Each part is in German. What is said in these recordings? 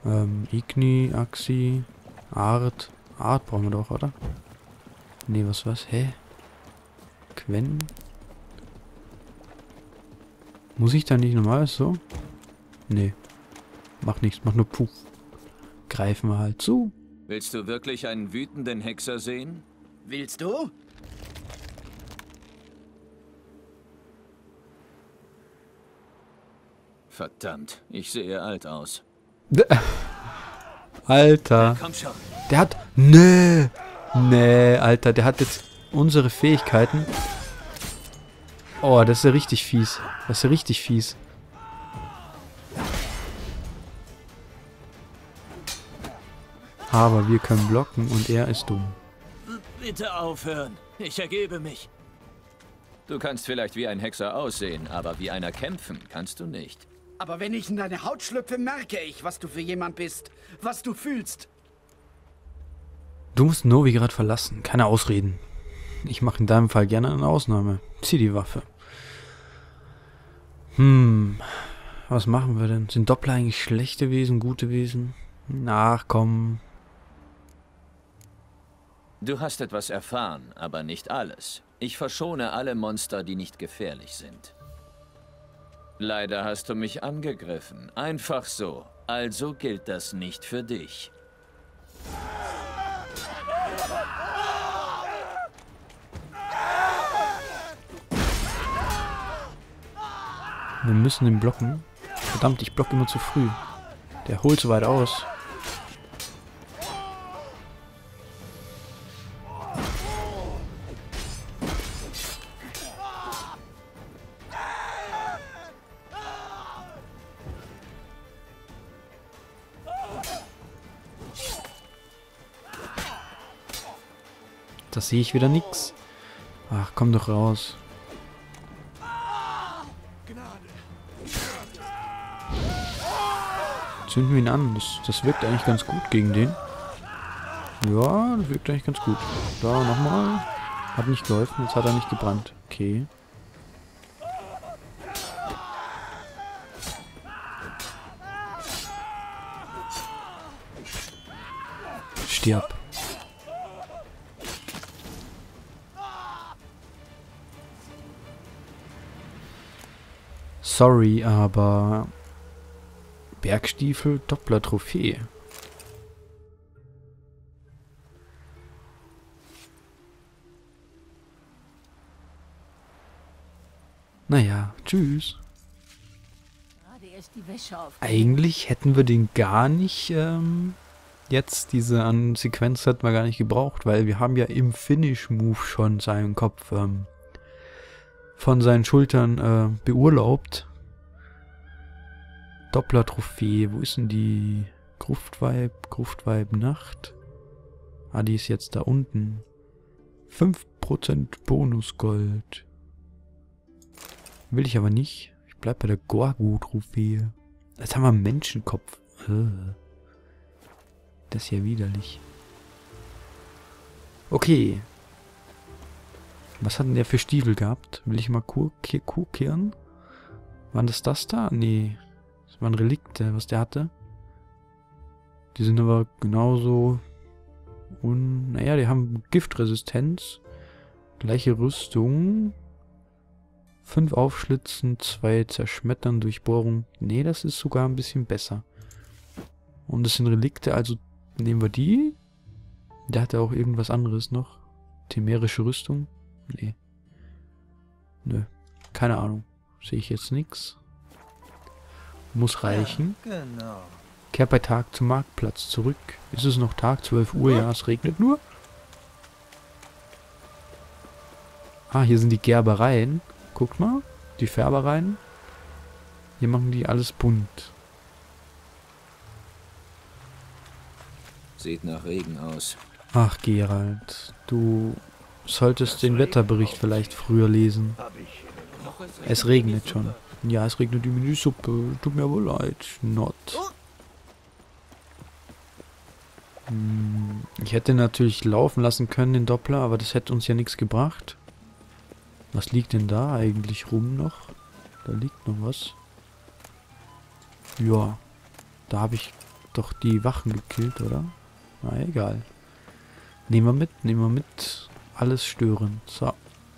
Igni, Axi, Art. Art brauchen wir doch, oder? Nee, was? Hä? Quen? Muss ich da nicht normal so? Nee. Mach nichts, mach nur Puff. Greifen wir halt zu. Willst du wirklich einen wütenden Hexer sehen? Willst du? Verdammt, ich sehe alt aus. Alter. Komm schon. Der hat... Nee. Nee, Alter. Der hat jetzt unsere Fähigkeiten. Oh, das ist ja richtig fies. Das ist ja richtig fies. Aber wir können blocken und er ist dumm. Bitte aufhören. Ich ergebe mich. Du kannst vielleicht wie ein Hexer aussehen, aber wie einer kämpfen kannst du nicht. Aber wenn ich in deine Haut schlüpfe, merke ich, was du für jemand bist. Was du fühlst. Du musst Novigrad verlassen. Keine Ausreden. Ich mache in deinem Fall gerne eine Ausnahme. Zieh die Waffe. Was machen wir denn? Sind Doppler eigentlich schlechte Wesen, gute Wesen? Ach, komm. Du hast etwas erfahren, aber nicht alles. Ich verschone alle Monster, die nicht gefährlich sind. Leider hast du mich angegriffen. Einfach so. Also gilt das nicht für dich. Wir müssen ihn blocken. Verdammt, ich block immer zu früh. Der holt so weit aus. Das sehe ich wieder nix. Ach, komm doch raus. Zünden wir ihn an. Das wirkt eigentlich ganz gut gegen den. Ja, das wirkt eigentlich ganz gut. Da, nochmal. Hat nicht geholfen. Jetzt hat er nicht gebrannt. Okay. Stirb. Sorry, aber... Bergstiefel, Doppler Trophäe. Naja, tschüss. Eigentlich hätten wir den gar nicht, jetzt diese Sequenz hätten wir gar nicht gebraucht, weil wir haben ja im Finish-Move schon seinen Kopf von seinen Schultern beurlaubt. Doppler Trophäe, wo ist denn die Gruftweib Nacht? Ah, die ist jetzt da unten. 5% Bonusgold. Will ich aber nicht. Ich bleib bei der Gorgu-Trophäe. Jetzt haben wir einen Menschenkopf. Das ist ja widerlich. Okay. Was hat denn der für Stiefel gehabt? Will ich mal gucken? Waren das da? Nee. Das waren Relikte, was der hatte. Die sind aber genauso... naja, die haben Giftresistenz. Gleiche Rüstung. 5 Aufschlitzen, 2 Zerschmettern, Durchbohrung. Nee, das ist sogar ein bisschen besser. Und das sind Relikte, also nehmen wir die. Der hatte auch irgendwas anderes noch. Temerische Rüstung. Nee. Nö. Keine Ahnung. Sehe ich jetzt nichts. Muss reichen. Ja, genau. Kehr bei Tag zum Marktplatz zurück. Ist es noch Tag, 12 Uhr? Ja, es regnet nur. Ah, hier sind die Gerbereien. Guckt mal. Die Färbereien. Hier machen die alles bunt. Sieht nach Regen aus. Ach, Gerald. Du solltest den Wetterbericht vielleicht früher lesen. Es regnet schon. Ja, es regnet über die Suppe. Tut mir wohl leid. Not. Ich hätte natürlich laufen lassen können, den Doppler, aber das hätte uns ja nichts gebracht. Was liegt denn da eigentlich rum noch? Da liegt noch was. Ja. Da habe ich doch die Wachen gekillt, oder? Na, egal. Nehmen wir mit. Alles stören. So.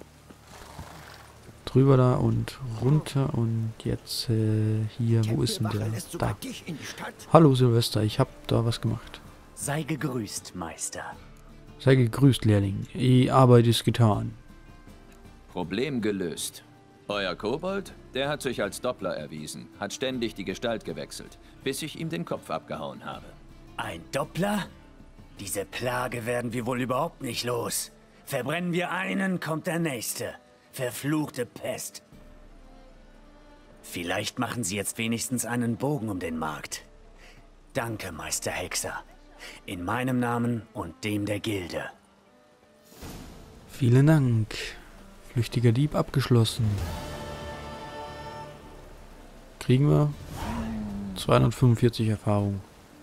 Drüber da und runter und jetzt hier, wo ist denn der? Da. Hallo Silvester, ich hab da was gemacht. Sei gegrüßt, Meister. Sei gegrüßt, Lehrling. Die Arbeit ist getan. Problem gelöst. Euer Kobold, der hat sich als Doppler erwiesen, hat ständig die Gestalt gewechselt, bis ich ihm den Kopf abgehauen habe. Ein Doppler? Diese Plage werden wir wohl überhaupt nicht los. Verbrennen wir einen, kommt der nächste. Verfluchte Pest. Vielleicht machen Sie jetzt wenigstens einen Bogen um den Markt. Danke, Meister Hexer. In meinem Namen und dem der Gilde. Vielen Dank. Flüchtiger Dieb abgeschlossen. Kriegen wir 245 Erfahrung.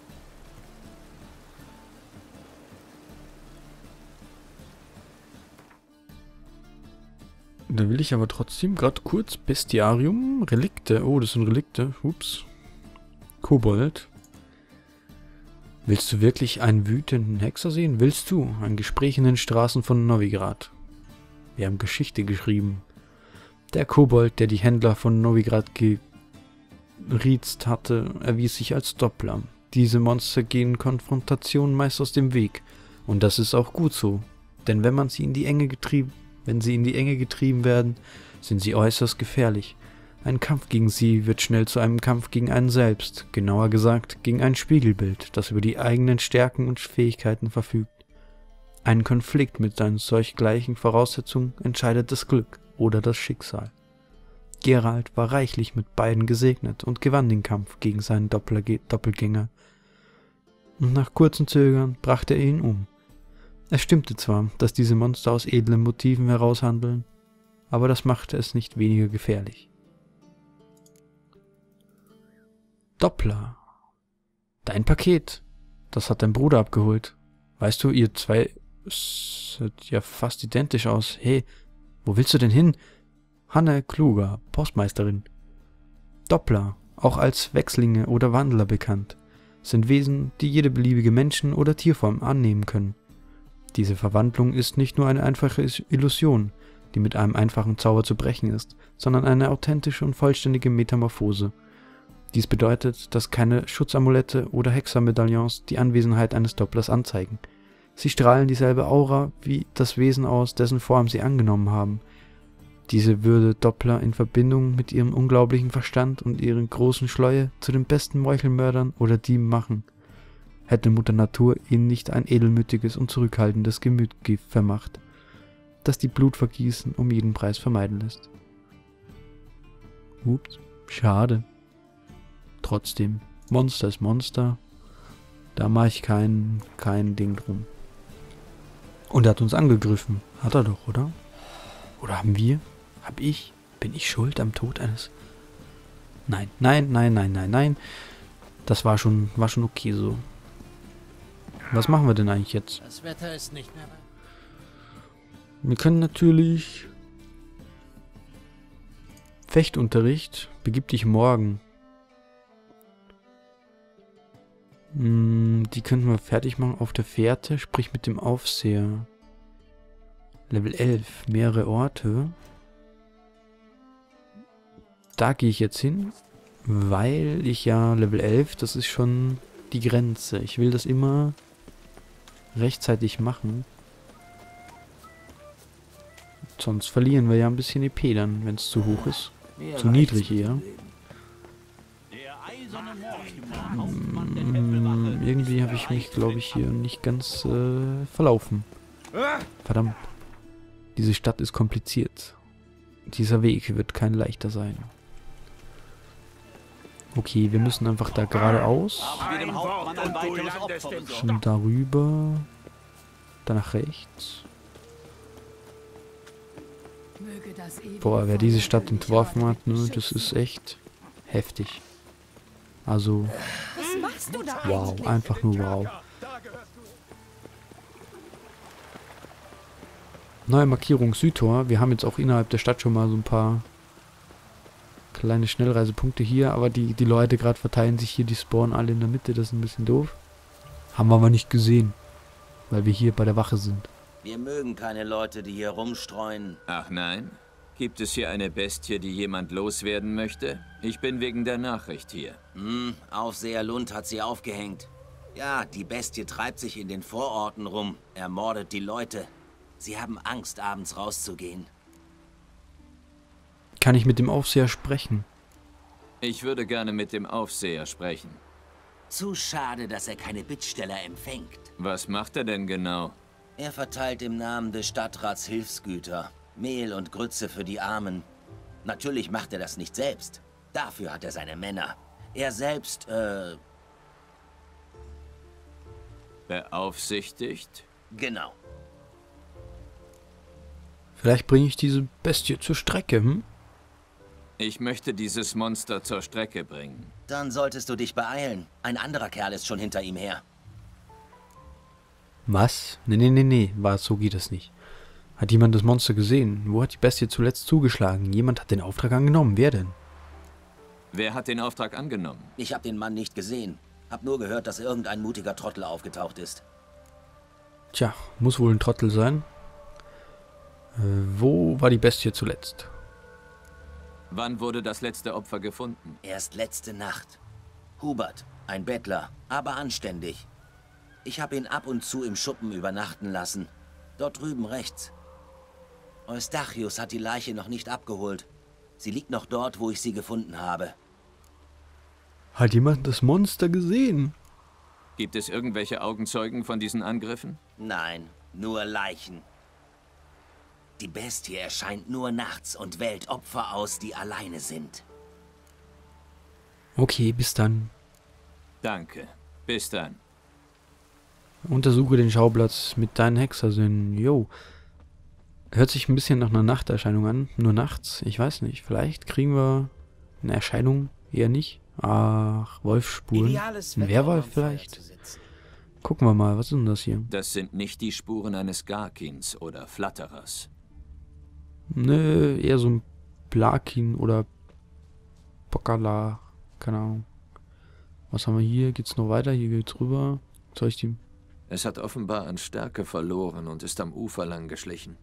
Da will ich aber trotzdem gerade kurz Bestiarium, Relikte. Oh, das sind Relikte. Ups. Kobold. Willst du wirklich einen wütenden Hexer sehen? Willst du? Ein Gespräch in den Straßen von Novigrad. Wir haben Geschichte geschrieben. Der Kobold, der die Händler von Novigrad geriezt hatte, erwies sich als Doppler. Diese Monster gehen Konfrontationen meist aus dem Weg. Und das ist auch gut so. Denn wenn sie in die Enge getrieben werden, sind sie äußerst gefährlich. Ein Kampf gegen sie wird schnell zu einem Kampf gegen einen selbst, genauer gesagt gegen ein Spiegelbild, das über die eigenen Stärken und Fähigkeiten verfügt. Ein Konflikt mit seinen solch gleichen Voraussetzungen entscheidet das Glück oder das Schicksal. Geralt war reichlich mit beiden gesegnet und gewann den Kampf gegen seinen Doppelgänger. Und nach kurzem Zögern brachte er ihn um. Es stimmte zwar, dass diese Monster aus edlen Motiven heraushandeln, aber das machte es nicht weniger gefährlich. Doppler. Dein Paket. Das hat dein Bruder abgeholt. Weißt du, ihr zwei seht ja fast identisch aus. Hey, wo willst du denn hin? Hanne Kluger, Postmeisterin. Doppler, auch als Wechslinge oder Wandler bekannt, sind Wesen, die jede beliebige Menschen- oder Tierform annehmen können. Diese Verwandlung ist nicht nur eine einfache Illusion, die mit einem einfachen Zauber zu brechen ist, sondern eine authentische und vollständige Metamorphose. Dies bedeutet, dass keine Schutzamulette oder Hexermedaillons die Anwesenheit eines Dopplers anzeigen. Sie strahlen dieselbe Aura wie das Wesen aus, dessen Form sie angenommen haben. Diese würde Doppler in Verbindung mit ihrem unglaublichen Verstand und ihren großen Schleue zu den besten Meuchelmördern oder Dieben machen. Hätte Mutter Natur ihnen nicht ein edelmütiges und zurückhaltendes Gemüt vermacht, das die Blutvergießen um jeden Preis vermeiden lässt. Ups, schade. Trotzdem, Monster ist Monster. Da mache ich kein Ding drum. Und er hat uns angegriffen. Hat er doch, oder? Oder haben wir? Hab ich? Bin ich schuld am Tod eines... Nein, nein, nein, nein, nein, nein. Das war schon okay so. Was machen wir denn eigentlich jetzt? Das Wetter ist nicht mehr... Wir können natürlich... Fechtunterricht. Begib dich morgen. Die könnten wir fertig machen auf der Fährte. Sprich mit dem Aufseher. Level 11. Mehrere Orte. Da gehe ich jetzt hin. Weil ich ja Level 11, das ist schon die Grenze. Ich will das immer rechtzeitig machen. Sonst verlieren wir ja ein bisschen EP dann, wenn es zu hoch ist. Zu niedrig eher. Irgendwie habe ich mich, glaube ich, hier nicht ganz verlaufen. Verdammt. Diese Stadt ist kompliziert. Dieser Weg wird kein leichter sein. Okay, wir müssen einfach da geradeaus. Und darüber. Dann nach rechts. Boah, wer diese Stadt entworfen hat, ne, das ist echt heftig. Also, wow, einfach nur wow. Neue Markierung Südtor. Wir haben jetzt auch innerhalb der Stadt schon mal so ein paar Kleine Schnellreisepunkte hier, aber die Leute gerade verteilen sich hier, die spawnen alle in der Mitte, das ist ein bisschen doof. Haben wir aber nicht gesehen, weil wir hier bei der Wache sind. Wir mögen keine Leute, die hier rumstreuen. Ach nein? Gibt es hier eine Bestie, die jemand loswerden möchte? Ich bin wegen der Nachricht hier. Aufseher Lund hat sie aufgehängt. Ja, die Bestie treibt sich in den Vororten rum, ermordet die Leute. Sie haben Angst, abends rauszugehen. Kann ich mit dem Aufseher sprechen? Ich würde gerne mit dem Aufseher sprechen. Zu schade, dass er keine Bittsteller empfängt. Was macht er denn genau? Er verteilt im Namen des Stadtrats Hilfsgüter. Mehl und Grütze für die Armen. Natürlich macht er das nicht selbst. Dafür hat er seine Männer. Er selbst, Beaufsichtigt? Genau. Vielleicht bringe ich diese Bestie zur Strecke, hm? Ich möchte dieses Monster zur Strecke bringen. Dann solltest du dich beeilen. Ein anderer Kerl ist schon hinter ihm her. Was? Nee, so geht das nicht. Hat jemand das Monster gesehen? Wo hat die Bestie zuletzt zugeschlagen? Jemand hat den Auftrag angenommen. Wer denn? Wer hat den Auftrag angenommen? Ich habe den Mann nicht gesehen. Hab nur gehört, dass irgendein mutiger Trottel aufgetaucht ist. Tja, muss wohl ein Trottel sein. Wo war die Bestie zuletzt? Wann wurde das letzte Opfer gefunden? Erst letzte Nacht. Hubert, ein Bettler, aber anständig. Ich habe ihn ab und zu im Schuppen übernachten lassen. Dort drüben rechts. Eustachius hat die Leiche noch nicht abgeholt. Sie liegt noch dort, wo ich sie gefunden habe. Hat jemand das Monster gesehen? Gibt es irgendwelche Augenzeugen von diesen Angriffen? Nein, nur Leichen. Die Bestie erscheint nur nachts und wählt Opfer aus, die alleine sind. Okay, bis dann. Danke. Bis dann. Untersuche den Schauplatz mit deinen Hexersinnen. Jo. Hört sich ein bisschen nach einer Nachterscheinung an. Nur nachts. Ich weiß nicht. Vielleicht kriegen wir eine Erscheinung. Eher nicht. Ach, Wolfsspuren. Ein Werwolf vielleicht? Gucken wir mal. Was ist denn das hier? Das sind nicht die Spuren eines Garkins oder Flatterers. Nö, eher so ein Plakin oder Pokala. Keine Ahnung. Was haben wir hier? Geht's noch weiter? Hier geht's rüber. Soll ich die... Es hat offenbar an Stärke verloren und ist am Ufer lang geschlichen.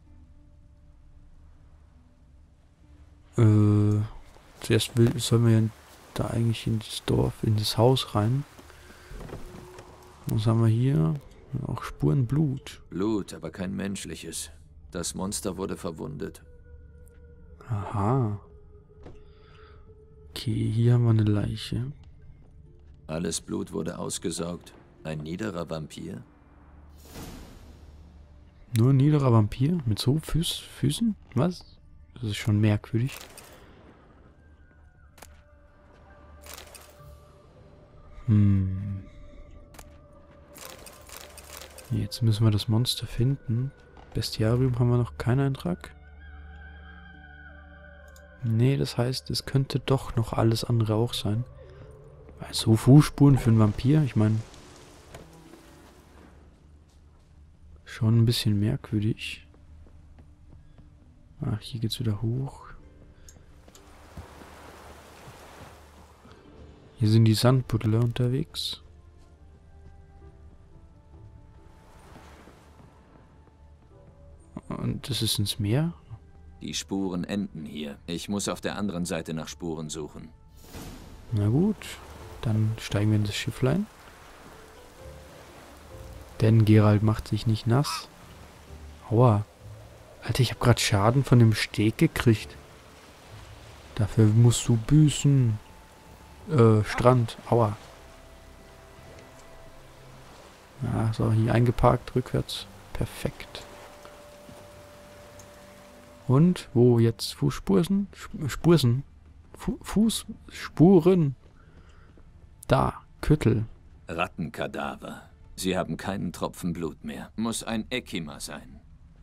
Zuerst sollen wir ja da eigentlich in das Dorf, in das Haus rein. Was haben wir hier? Auch Spuren Blut. Blut, aber kein menschliches. Das Monster wurde verwundet. Aha. Okay, hier haben wir eine Leiche. Alles Blut wurde ausgesaugt. Ein niederer Vampir? Nur ein niederer Vampir? Mit so Füßen? Was? Das ist schon merkwürdig. Jetzt müssen wir das Monster finden. Bestiarium haben wir noch keinen Eintrag. Nee, das heißt, es könnte doch noch alles andere auch sein. So Fußspuren für einen Vampir, ich meine... Schon ein bisschen merkwürdig. Ach, hier geht's wieder hoch. Hier sind die Sandbuddler unterwegs. Und das ist ins Meer? Die Spuren enden hier. Ich muss auf der anderen Seite nach Spuren suchen. Na gut, dann steigen wir in das Schifflein. Denn Geralt macht sich nicht nass. Aua. Alter, ich habe gerade Schaden von dem Steg gekriegt. Dafür musst du büßen. Strand. Aua. Ja, so, hier eingeparkt, rückwärts. Perfekt. Und, wo jetzt Fußspuren? Fußspuren. Da, Küttel. Rattenkadaver. Sie haben keinen Tropfen Blut mehr. Muss ein Ekima sein.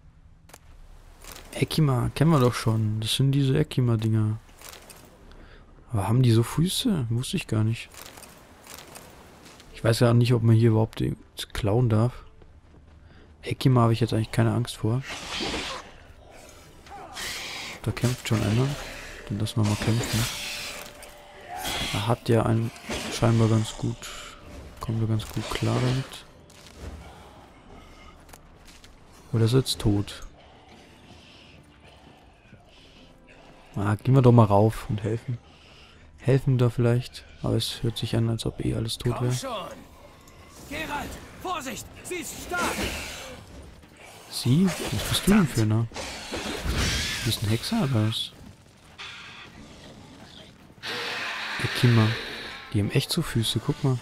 Ekima, kennen wir doch schon. Das sind diese Ekima-Dinger. Aber haben die so Füße? Wusste ich gar nicht. Ich weiß ja nicht, ob man hier überhaupt klauen darf. Ekima habe ich jetzt eigentlich keine Angst vor. Da kämpft schon einer. Dann lassen wir mal kämpfen. Er hat ja einen scheinbar ganz gut... Kommt er ganz gut klar damit. Oder ist er jetzt tot? Gehen wir doch mal rauf und helfen. Helfen da vielleicht. Aber es hört sich an, als ob eh alles tot wäre. schon! Geralt, Vorsicht! Sie ist stark! Sie? Was bist du denn für einer? Du bist ein Hexer oder was? Ekima. Die haben echt so Füße, guck mal.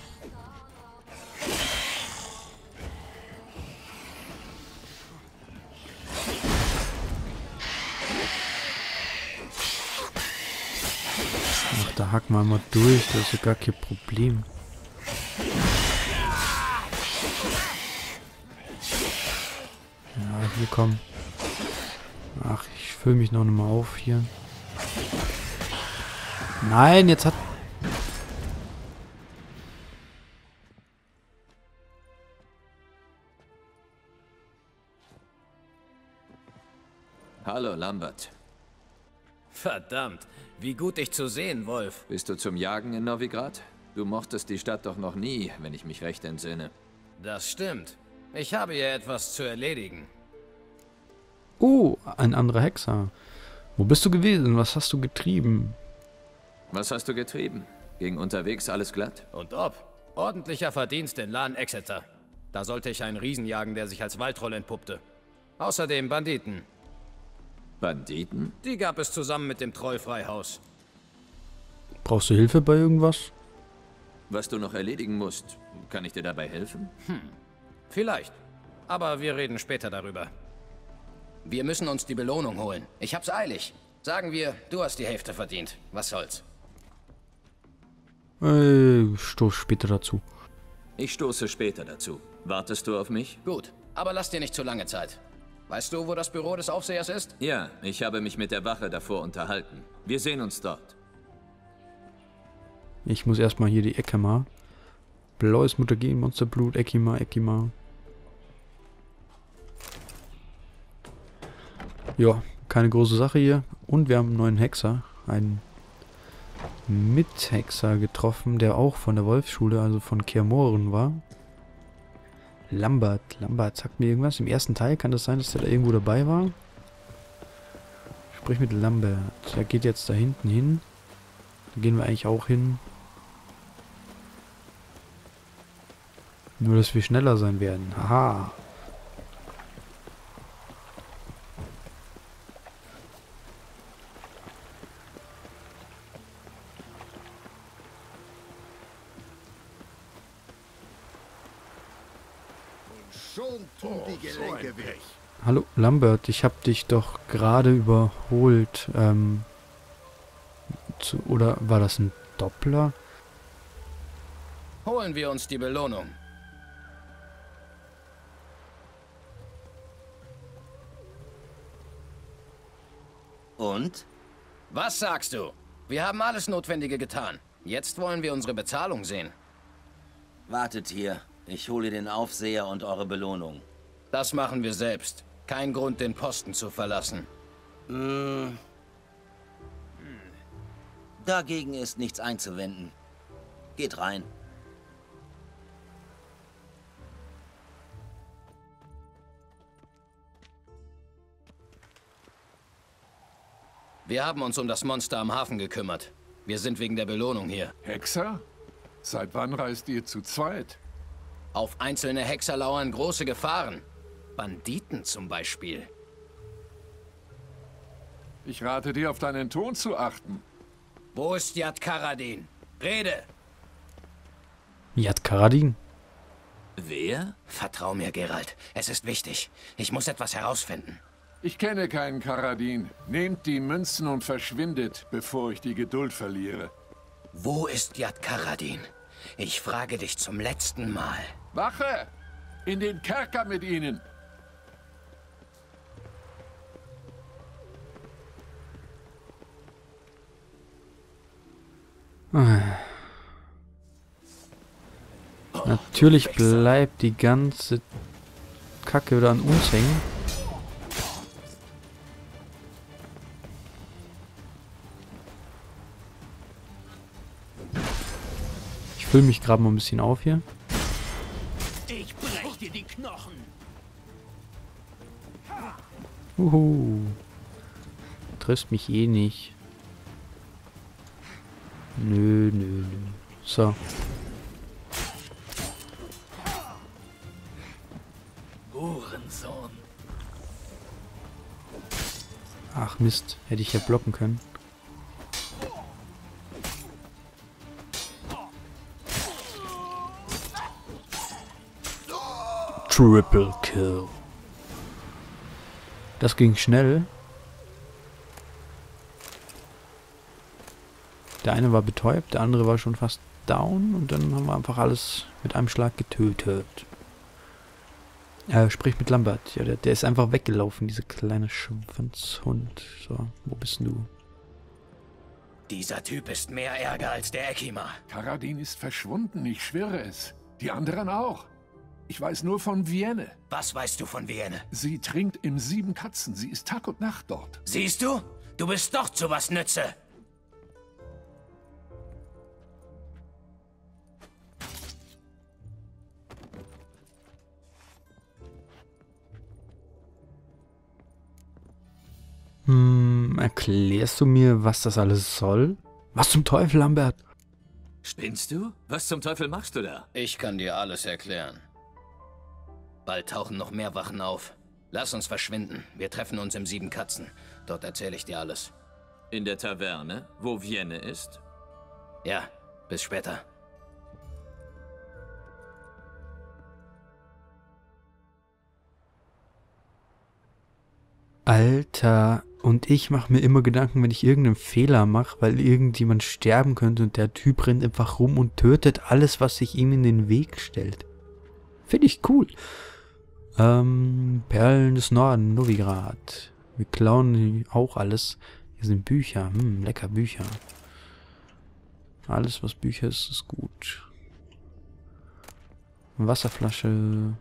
Ach, da hacken wir mal durch, das ist ja gar kein Problem. Ja, hier komm. Ach, ich fülle mich noch mal auf hier. Nein, jetzt hat... Hallo, Lambert. Verdammt, wie gut dich zu sehen, Wolf. Bist du zum Jagen in Novigrad? Du mochtest die Stadt doch noch nie, wenn ich mich recht entsinne. Das stimmt. Ich habe hier etwas zu erledigen. Oh, ein anderer Hexer. Wo bist du gewesen? Was hast du getrieben? Was hast du getrieben? Ging unterwegs alles glatt? Und ob? Ordentlicher Verdienst in Lan Exeter. Da sollte ich einen Riesen jagen, der sich als Waldtroll entpuppte. Außerdem Banditen. Banditen? Die gab es zusammen mit dem Trollfreihaus. Brauchst du Hilfe bei irgendwas? Was du noch erledigen musst, kann ich dir dabei helfen? Vielleicht. Aber wir reden später darüber. Wir müssen uns die Belohnung holen. Ich hab's eilig. Sagen wir, du hast die Hälfte verdient. Was soll's? Stoß später dazu. Ich stoße später dazu. Wartest du auf mich? Gut, aber lass dir nicht zu lange Zeit. Weißt du, wo das Büro des Aufsehers ist? Ja, ich habe mich mit der Wache davor unterhalten. Wir sehen uns dort. Ich muss erstmal hier die Ekima. Blaues Mutagen, Monsterblut, Ekima. Ja, keine große Sache hier. Und wir haben einen neuen Hexer. Einen Mithexer getroffen, der auch von der Wolfsschule, also von Kaer Morhen war. Lambert sagt mir irgendwas. Im ersten Teil kann das sein, dass der da irgendwo dabei war. Sprich mit Lambert. Der geht jetzt da hinten hin. Da gehen wir eigentlich auch hin. Nur, dass wir schneller sein werden. Haha. Schon tun die Gelenke weh. Hallo, Lambert, ich habe dich doch gerade überholt. Oder war das ein Doppler? Holen wir uns die Belohnung. Und? Was sagst du? Wir haben alles Notwendige getan. Jetzt wollen wir unsere Bezahlung sehen. Wartet hier. Ich hole den Aufseher und eure Belohnung. Das machen wir selbst. Kein Grund, den Posten zu verlassen. Dagegen ist nichts einzuwenden. Geht rein. Wir haben uns um das Monster am Hafen gekümmert. Wir sind wegen der Belohnung hier. Hexer? Seit wann reist ihr zu zweit? Auf einzelne Hexer lauern große Gefahren. Banditen zum Beispiel. Ich rate dir, auf deinen Ton zu achten. Wo ist Yad Karadin? Rede! Yad Karadin? Wer? Vertrau mir, Geralt. Es ist wichtig. Ich muss etwas herausfinden. Ich kenne keinen Karadin. Nehmt die Münzen und verschwindet, bevor ich die Geduld verliere. Wo ist Yad Karadin? Ich frage dich zum letzten Mal. Wache! In den Kerker mit ihnen! Natürlich bleibt die ganze Kacke wieder an uns hängen. fülle mich gerade mal ein bisschen auf hier. Ich brech dir die Knochen. Triffst mich eh nicht. Nö. So. Hurensohn. Ach Mist, hätte ich ja blocken können. Triple Kill. Das ging schnell. Der eine war betäubt, der andere war schon fast down und dann haben wir einfach alles mit einem Schlag getötet. Sprich mit Lambert. Ja, der ist einfach weggelaufen, dieser kleine Schwanzhund. So, wo bist denn du? Dieser Typ ist mehr Ärger als der Ekima. Karadin ist verschwunden, ich schwöre es. Die anderen auch. Ich weiß nur von Vienne. Was weißt du von Vienne? Sie trinkt im 7 Katzen. Sie ist Tag und Nacht dort. Siehst du? Du bist doch zu was nütze. Erklärst du mir, was das alles soll? Was zum Teufel, Lambert? Spinnst du? Was zum Teufel machst du da? Ich kann dir alles erklären. Bald tauchen noch mehr Wachen auf. Lass uns verschwinden. Wir treffen uns im 7 Katzen. Dort erzähle ich dir alles. In der Taverne, wo Vienne ist? Ja, bis später. Alter, und ich mache mir immer Gedanken, wenn ich irgendeinen Fehler mache, weil irgendjemand sterben könnte und der Typ rennt einfach rum und tötet alles, was sich ihm in den Weg stellt. Finde ich cool. Perlen des Norden, Novigrad. Wir klauen auch alles. Hier sind Bücher. Lecker Bücher. Alles, was Bücher ist, ist gut. Wasserflasche.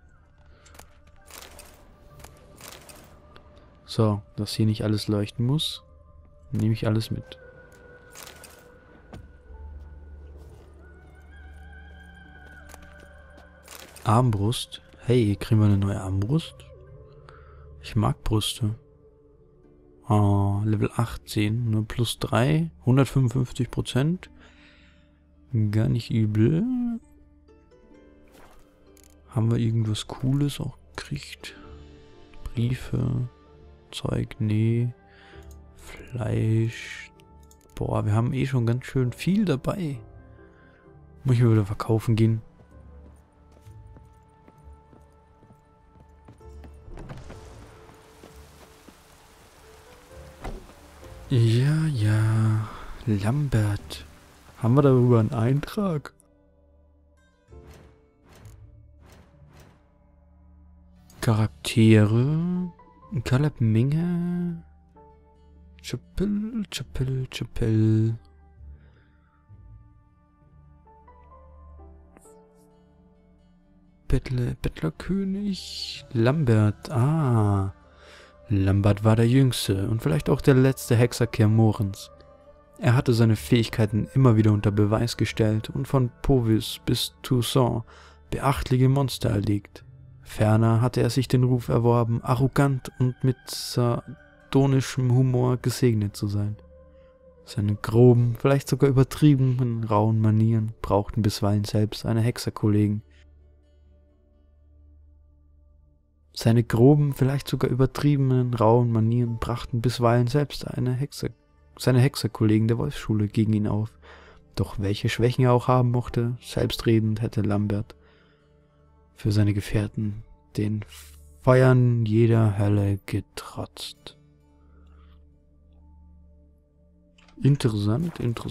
So, dass hier nicht alles leuchten muss, nehme ich alles mit. Armbrust. Hey, kriegen wir eine neue Armbrust? Ich mag Brüste. Oh, Level 18, nur plus 3, 155%. Gar nicht übel. Haben wir irgendwas Cooles auch gekriegt? Briefe. Zeug, nee. Fleisch. Boah, wir haben eh schon ganz schön viel dabei. Muss ich mal wieder verkaufen gehen. Ja. Lambert. Haben wir darüber einen Eintrag? Charaktere. Caleb Minge. Chapel. Bettlerkönig. Lambert. Ah. Lambert war der Jüngste und vielleicht auch der letzte Hexer Kaer Morhen. Er hatte seine Fähigkeiten immer wieder unter Beweis gestellt und von Povis bis Toussaint beachtliche Monster erlegt. Ferner hatte er sich den Ruf erworben, arrogant und mit sardonischem Humor gesegnet zu sein. Seine groben, vielleicht sogar übertriebenen, rauen Manieren brauchten bisweilen selbst eine Hexerkollegen. Seine groben, vielleicht sogar übertriebenen, rauen Manieren brachten bisweilen selbst seine Hexerkollegen der Wolfsschule gegen ihn auf. Doch welche Schwächen er auch haben mochte, selbstredend hätte Lambert für seine Gefährten den Feuern jeder Hölle getrotzt. Interessant.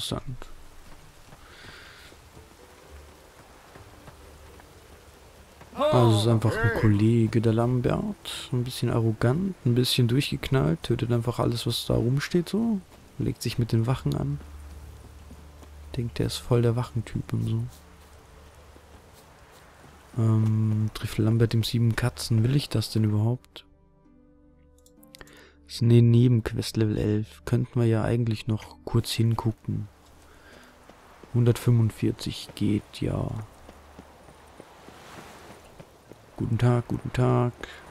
Also es ist einfach ein Kollege, der Lambert. Ein bisschen arrogant, ein bisschen durchgeknallt, tötet einfach alles, was da rumsteht so. Legt sich mit den Wachen an. Denkt, der ist voll der Wachentyp und so. Trifft Lambert im 7 Katzen. Will ich das denn überhaupt? Das ist eine Nebenquest Level 11. Könnten wir ja eigentlich noch kurz hingucken. 145 geht, ja. Guten Tag, guten Tag.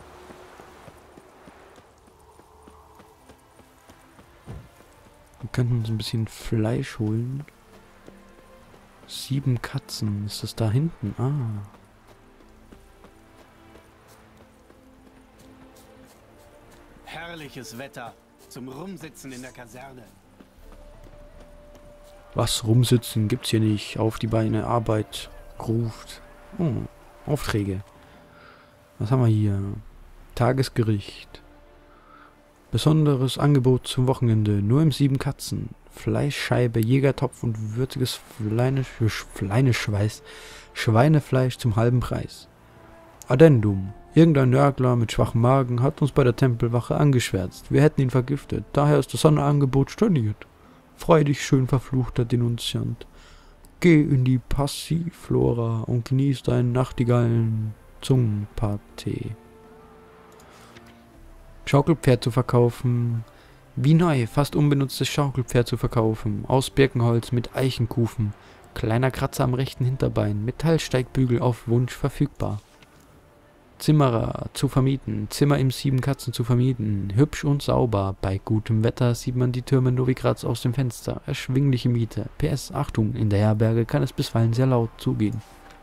Wir könnten uns ein bisschen Fleisch holen. 7 Katzen. Ist das da hinten? Ah. Herrliches Wetter zum Rumsitzen in der Kaserne. Was rumsitzen gibt's hier nicht. Auf die Beine, Arbeit, ruft. Oh, Aufträge. Was haben wir hier? Tagesgericht. Besonderes Angebot zum Wochenende. Nur im 7 Katzen. Fleischscheibe, Jägertopf und würziges Schweinefleisch zum halben Preis. Addendum. Irgendein Nörgler mit schwachem Magen hat uns bei der Tempelwache angeschwärzt. Wir hätten ihn vergiftet. Daher ist das Sonderangebot storniert. Freu dich, schön verfluchter Denunziant. Geh in die Passiflora und genieß deinen Nachtigallen Zungenpartee. Schaukelpferd zu verkaufen. Wie neu, fast unbenutztes Schaukelpferd zu verkaufen. Aus Birkenholz mit Eichenkufen. Kleiner Kratzer am rechten Hinterbein. Metallsteigbügel auf Wunsch verfügbar. Zimmerer zu vermieten. Zimmer im 7 Katzen zu vermieten. Hübsch und sauber. Bei gutem Wetter sieht man die Türme Novigrads aus dem Fenster. Erschwingliche Miete. PS, Achtung, in der Herberge kann es bisweilen sehr laut zugehen.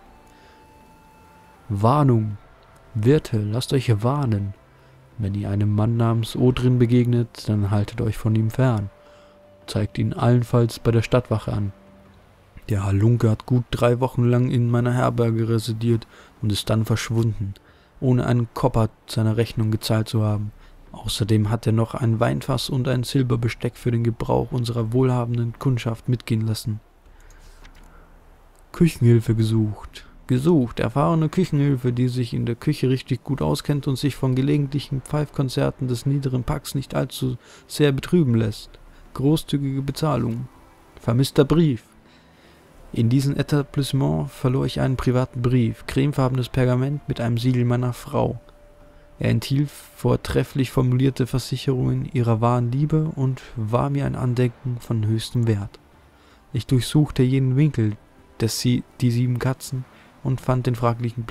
Warnung. Wirte, lasst euch warnen. Wenn ihr einem Mann namens Odrin begegnet, dann haltet euch von ihm fern. Zeigt ihn allenfalls bei der Stadtwache an. Der Halunke hat gut 3 Wochen lang in meiner Herberge residiert und ist dann verschwunden, ohne einen Koppert seiner Rechnung gezahlt zu haben. Außerdem hat er noch ein Weinfass und ein Silberbesteck für den Gebrauch unserer wohlhabenden Kundschaft mitgehen lassen. Küchenhilfe gesucht. Erfahrene Küchenhilfe, die sich in der Küche richtig gut auskennt und sich von gelegentlichen Pfeifkonzerten des niederen Packs nicht allzu sehr betrüben lässt. Großzügige Bezahlung. Vermisster Brief. In diesem Etablissement verlor ich einen privaten Brief, cremefarbenes Pergament mit einem Siegel meiner Frau. Er enthielt vortrefflich formulierte Versicherungen ihrer wahren Liebe und war mir ein Andenken von höchstem Wert. Ich durchsuchte jeden Winkel die 7 Katzen und fand den fraglichen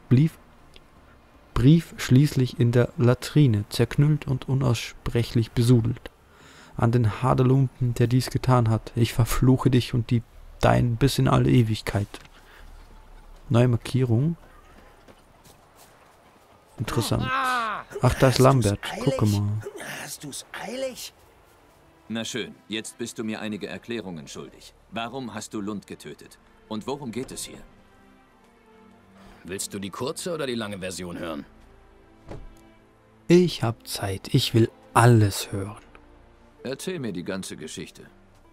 Brief schließlich in der Latrine, zerknüllt und unaussprechlich besudelt. An den Haderlumpen, der dies getan hat, ich verfluche dich und die dein bis in alle Ewigkeit. Neue Markierung. Interessant. Ach, da ist Lambert. Gucke mal. Hast du's eilig? Na schön, jetzt bist du mir einige Erklärungen schuldig. Warum hast du Lund getötet? Und worum geht es hier? Willst du die kurze oder die lange Version hören? Ich hab Zeit. Ich will alles hören. Erzähl mir die ganze Geschichte.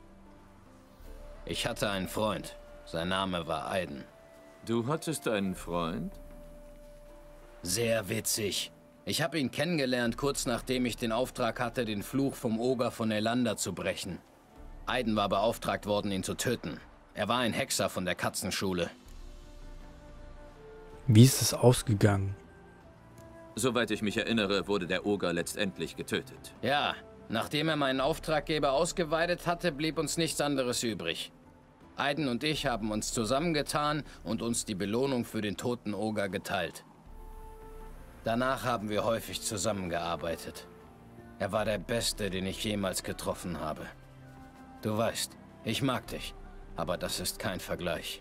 Ich hatte einen Freund. Sein Name war Aiden. Du hattest einen Freund? Sehr witzig. Ich habe ihn kennengelernt, kurz nachdem ich den Auftrag hatte, den Fluch vom Oger von Elander zu brechen. Aiden war beauftragt worden, ihn zu töten. Er war ein Hexer von der Katzenschule. Wie ist es ausgegangen? Soweit ich mich erinnere, wurde der Oger letztendlich getötet. Ja, nachdem er meinen Auftraggeber ausgeweidet hatte, blieb uns nichts anderes übrig. Aiden und ich haben uns zusammengetan und uns die Belohnung für den toten Oger geteilt. Danach haben wir häufig zusammengearbeitet. Er war der Beste, den ich jemals getroffen habe. Du weißt, ich mag dich, aber das ist kein Vergleich.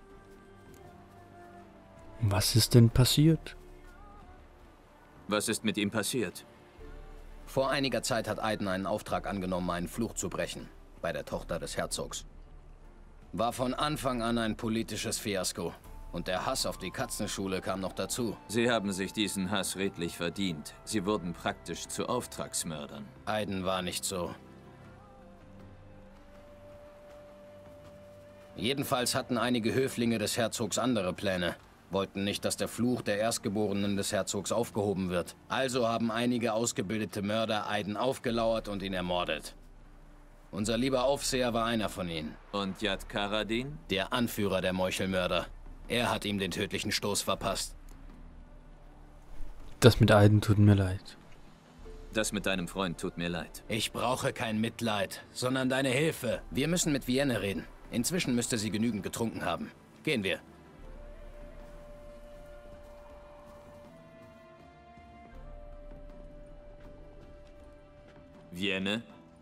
Was ist denn passiert? Was ist mit ihm passiert? Vor einiger Zeit hat Aiden einen Auftrag angenommen, einen Fluch zu brechen, bei der Tochter des Herzogs. War von Anfang an ein politisches Fiasko. Und der Hass auf die Katzenschule kam noch dazu. Sie haben sich diesen Hass redlich verdient. Sie wurden praktisch zu Auftragsmördern. Aiden war nicht so. Jedenfalls hatten einige Höflinge des Herzogs andere Pläne. Wollten nicht, dass der Fluch der Erstgeborenen des Herzogs aufgehoben wird. Also haben einige ausgebildete Mörder Aiden aufgelauert und ihn ermordet. Unser lieber Aufseher war einer von ihnen. Und Yad Karadin? Der Anführer der Meuchelmörder. Er hat ihm den tödlichen Stoß verpasst. Das mit Aiden tut mir leid. Das mit deinem Freund tut mir leid. Ich brauche kein Mitleid, sondern deine Hilfe. Wir müssen mit Vienne reden. Inzwischen müsste sie genügend getrunken haben. Gehen wir. Vienne?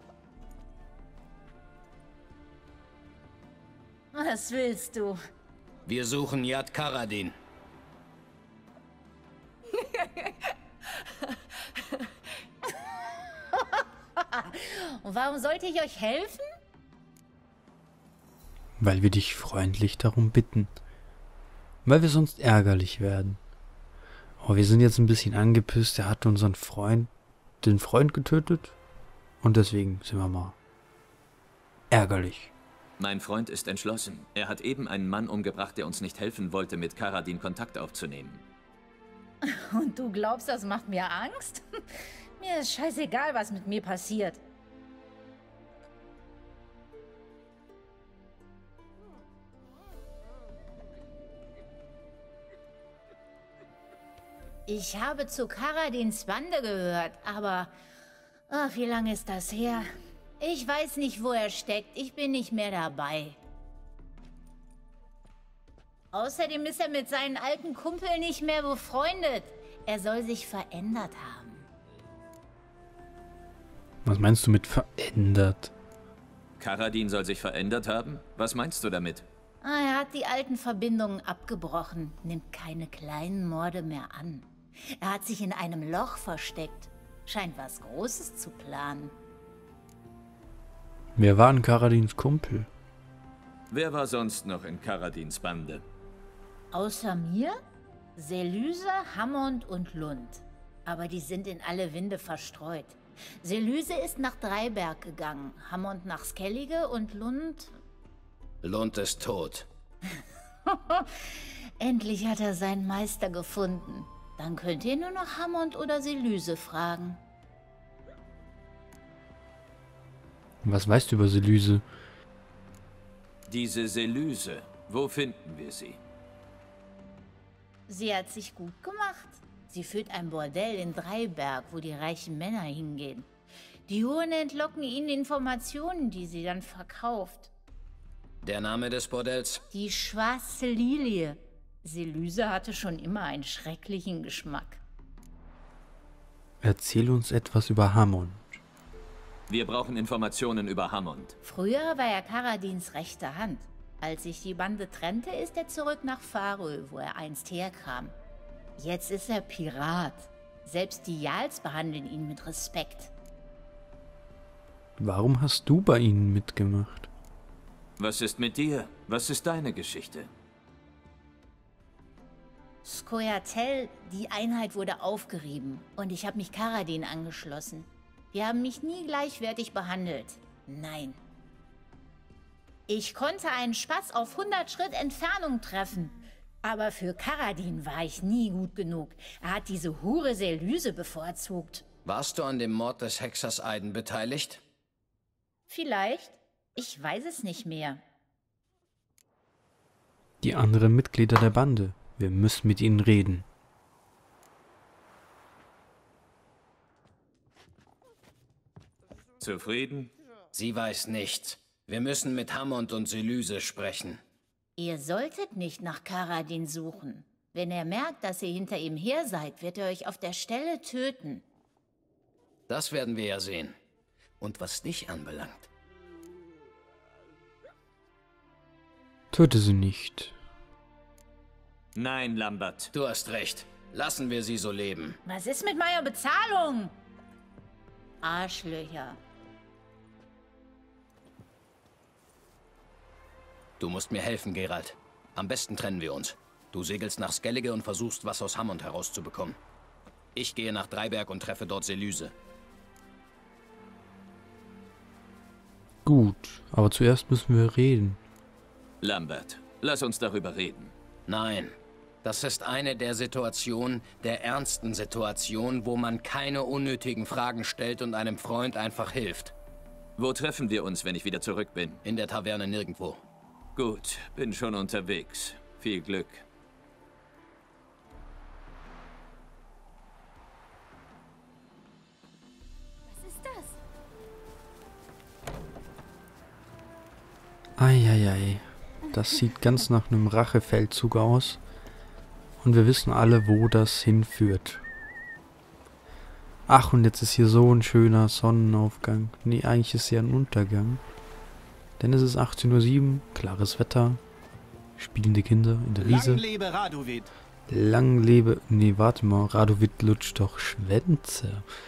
Was willst du? Wir suchen Yad Karadin. Und warum sollte ich euch helfen? Weil wir dich freundlich darum bitten. Weil wir sonst ärgerlich werden. Oh, wir sind jetzt ein bisschen angepisst. Er hat unseren Freund, den Freund getötet. Und deswegen sind wir mal ärgerlich. Mein Freund ist entschlossen. Er hat eben einen Mann umgebracht, der uns nicht helfen wollte, mit Karadin Kontakt aufzunehmen. Und du glaubst, das macht mir Angst? Mir ist scheißegal, was mit mir passiert. Ich habe zu Karadins Bande gehört, aber... Ach, wie lange ist das her? Ich weiß nicht, wo er steckt. Ich bin nicht mehr dabei. Außerdem ist er mit seinen alten Kumpeln nicht mehr befreundet. Er soll sich verändert haben. Was meinst du mit verändert? Karadin soll sich verändert haben? Was meinst du damit? Er hat die alten Verbindungen abgebrochen, nimmt keine kleinen Morde mehr an. Er hat sich in einem Loch versteckt. Scheint was Großes zu planen. Wer war denn Karadins Kumpel? Wer war sonst noch in Karadins Bande? Außer mir? Selyse, Hammond und Lund. Aber die sind in alle Winde verstreut. Selyse ist nach Dreiberg gegangen, Hammond nach Skellige und Lund... Lund ist tot. Endlich hat er seinen Meister gefunden. Dann könnt ihr nur noch Hammond oder Selyse fragen. Was weißt du über Selyse? Diese Selyse, wo finden wir sie? Sie hat sich gut gemacht. Sie führt ein Bordell in Dreiberg, wo die reichen Männer hingehen. Die Huren entlocken ihnen Informationen, die sie dann verkauft. Der Name des Bordells? Die Schwarze Lilie. Selyse hatte schon immer einen schrecklichen Geschmack. Erzähl uns etwas über Hammond. Wir brauchen Informationen über Hammond. Früher war er Karadins rechte Hand. Als sich die Bande trennte, ist er zurück nach Farö, wo er einst herkam. Jetzt ist er Pirat. Selbst die Jarls behandeln ihn mit Respekt. Warum hast du bei ihnen mitgemacht? Was ist mit dir? Was ist deine Geschichte? Skoyatel, die Einheit wurde aufgerieben und ich habe mich Karadin angeschlossen. Wir haben mich nie gleichwertig behandelt. Nein. Ich konnte einen Spatz auf 100 Schritt Entfernung treffen. Aber für Karadin war ich nie gut genug. Er hat diese Hure Selyse bevorzugt. Warst du an dem Mord des Hexers Aiden beteiligt? Vielleicht. Ich weiß es nicht mehr. Die anderen Mitglieder der Bande. Wir müssen mit ihnen reden. Zufrieden? Sie weiß nichts. Wir müssen mit Hammond und Selyse sprechen. Ihr solltet nicht nach Karadin suchen. Wenn er merkt, dass ihr hinter ihm her seid, wird er euch auf der Stelle töten. Das werden wir ja sehen. Und was dich anbelangt. Töte sie nicht. Nein, Lambert. Du hast recht. Lassen wir sie so leben. Was ist mit meiner Bezahlung? Arschlöcher. Du musst mir helfen, Geralt. Am besten trennen wir uns. Du segelst nach Skellige und versuchst, was aus Hammond herauszubekommen. Ich gehe nach Dreiberg und treffe dort Selyse. Gut, aber zuerst müssen wir reden. Lambert, lass uns darüber reden. Nein, das ist eine der Situationen, der ernsten Situationen, wo man keine unnötigen Fragen stellt und einem Freund einfach hilft. Wo treffen wir uns, wenn ich wieder zurück bin? In der Taverne nirgendwo. Gut, bin schon unterwegs. Viel Glück. Was ist das? Eieiei. Das sieht ganz nach einem Rachefeldzug aus. Und wir wissen alle, wo das hinführt. Ach, und jetzt ist hier so ein schöner Sonnenaufgang. Nee, eigentlich ist ja ein Untergang. Denn es ist 18:07 Uhr, klares Wetter, spielende Kinder in der Wiese. Lang lebe Radovid. Lang lebe... Nee, warte mal, Radovid lutscht doch Schwänze.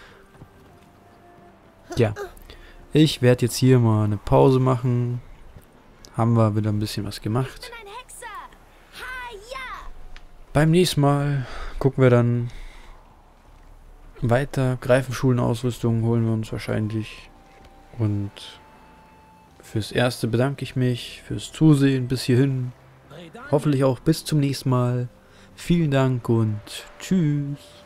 Ja, ich werde jetzt hier mal eine Pause machen. Haben wir wieder ein bisschen was gemacht. Beim nächsten Mal gucken wir dann weiter. Greifenschulenausrüstung holen wir uns wahrscheinlich. Und fürs Erste bedanke ich mich fürs Zusehen bis hierhin. Hoffentlich auch bis zum nächsten Mal. Vielen Dank und tschüss.